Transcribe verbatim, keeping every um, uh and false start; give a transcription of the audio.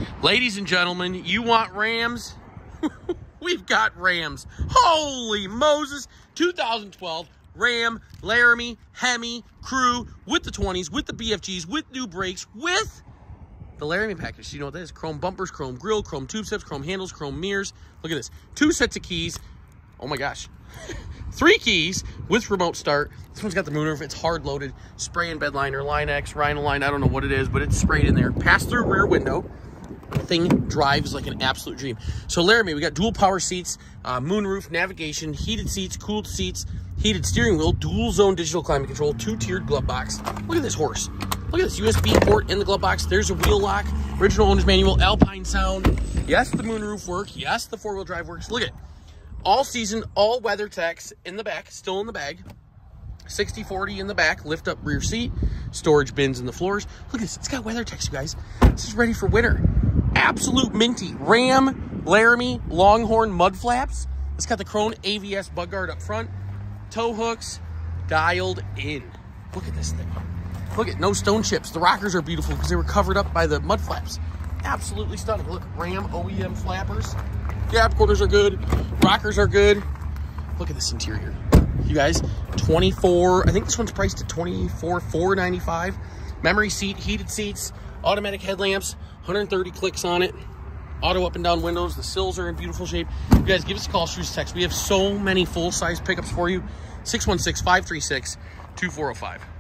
Ladies and gentlemen, you want Rams? We've got Rams. Holy Moses! two thousand twelve Ram Laramie Hemi Crew with the twenties, with the B F Gs, with new brakes, with the Laramie package. You know what that is? Chrome bumpers, chrome grille, chrome tube steps, chrome handles, chrome mirrors. Look at this. Two sets of keys. Oh my gosh. Three keys with remote start. This one's got the moonroof. It's hard loaded. Spray and bed liner, Line X, Rhino-Line. I don't know what it is, but it's sprayed in there. Pass-through rear window. The thing drives like an absolute dream. So Laramie, we got dual power seats, uh, moonroof, navigation, heated seats, cooled seats, heated steering wheel, dual zone digital climate control, two-tiered glove box. Look at this horse. Look at this U S B port in the glove box. There's a wheel lock, original owner's manual, Alpine sound. Yes, the moonroof works. Yes, the four-wheel drive works. Look at it. All season, all weather techs in the back, still in the bag. sixty forty in the back, lift up rear seat, storage bins in the floors. Look at this, it's got weather techs, you guys. This is ready for winter. Absolute minty. Ram Laramie Longhorn mud flaps. It's got the Krone A V S bug guard up front. Tow hooks dialed in. Look at this thing. Look at no stone chips. The rockers are beautiful because they were covered up by the mud flaps. Absolutely stunning. Look, Ram O E M flappers. Gap quarters are good. Rockers are good. Look at this interior. You guys, twenty-four, I think this one's priced at twenty-four four ninety-five. Memory seat, heated seats, automatic headlamps, one hundred thirty clicks on it. Auto up and down windows. The sills are in beautiful shape. You guys, give us a call, shoot us a text. We have so many full-size pickups for you. six one six, five three six, two four zero five.